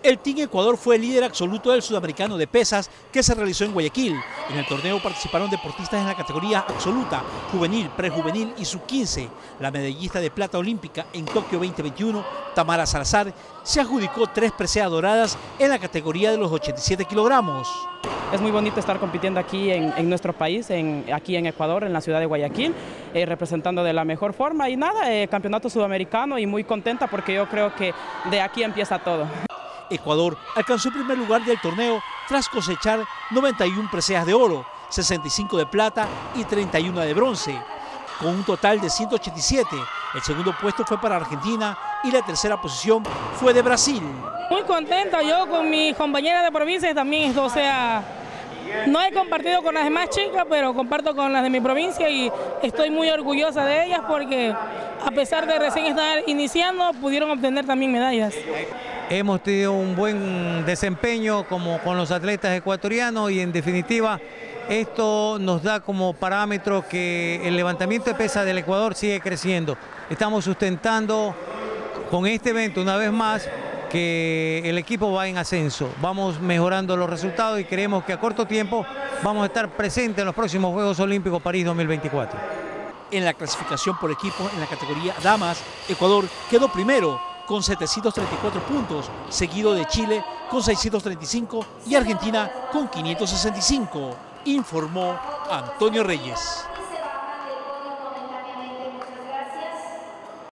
El Team Ecuador fue el líder absoluto del sudamericano de pesas que se realizó en Guayaquil. En el torneo participaron deportistas en la categoría absoluta, juvenil, prejuvenil y sub-15. La medallista de plata olímpica en Tokio 2021, Tamara Salazar, se adjudicó 3 preseas doradas en la categoría de los 87 kilogramos. Es muy bonito estar compitiendo aquí en nuestro país, aquí en Ecuador, en la ciudad de Guayaquil, representando de la mejor forma y nada, campeonato sudamericano y muy contenta porque yo creo que de aquí empieza todo. Ecuador alcanzó el primer lugar del torneo tras cosechar 91 preseas de oro, 65 de plata y 31 de bronce, con un total de 187. El segundo puesto fue para Argentina y la tercera posición fue de Brasil. Muy contenta yo con mis compañeras de provincia también, o sea, no he compartido con las demás chicas, pero comparto con las de mi provincia y estoy muy orgullosa de ellas porque a pesar de recién estar iniciando, pudieron obtener también medallas. Hemos tenido un buen desempeño como con los atletas ecuatorianos y en definitiva esto nos da como parámetro que el levantamiento de pesas del Ecuador sigue creciendo. Estamos sustentando con este evento una vez más que el equipo va en ascenso. Vamos mejorando los resultados y creemos que a corto tiempo vamos a estar presentes en los próximos Juegos Olímpicos París 2024. En la clasificación por equipos en la categoría damas, Ecuador quedó primero con 734 puntos, seguido de Chile con 635 y Argentina con 565, informó Antonio Reyes.